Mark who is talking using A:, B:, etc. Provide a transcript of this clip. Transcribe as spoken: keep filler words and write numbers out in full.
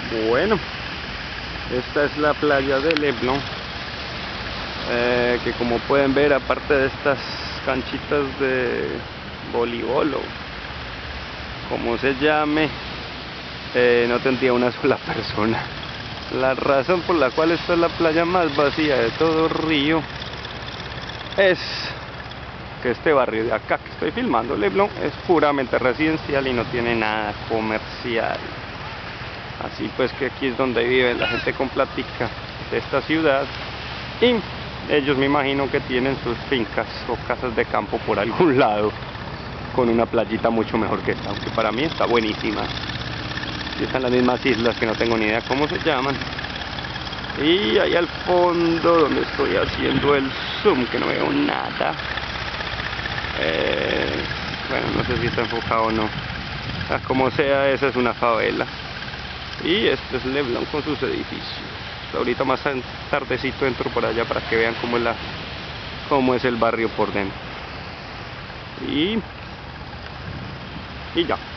A: Bueno, esta es la playa de Leblon, eh, que como pueden ver, aparte de estas canchitas de voleibol o como se llame, eh, no tendría una sola persona. La razón por la cual esta es la playa más vacía de todo Río es que este barrio de acá que estoy filmando, Leblon, es puramente residencial y no tiene nada comercial. Así pues que aquí es donde vive la gente con plática de esta ciudad, y ellos me imagino que tienen sus fincas o casas de campo por algún lado con una playita mucho mejor que esta, aunque para mí está buenísima. Y están las mismas islas que no tengo ni idea cómo se llaman. Y ahí al fondo, donde estoy haciendo el zoom, que no veo nada, eh, bueno, no sé si está enfocado o no. Ah, como sea, esa es una favela. Y este es Leblon con sus edificios. Ahorita más tardecito entro por allá para que vean cómo es, la, cómo es el barrio por dentro. Y, y ya.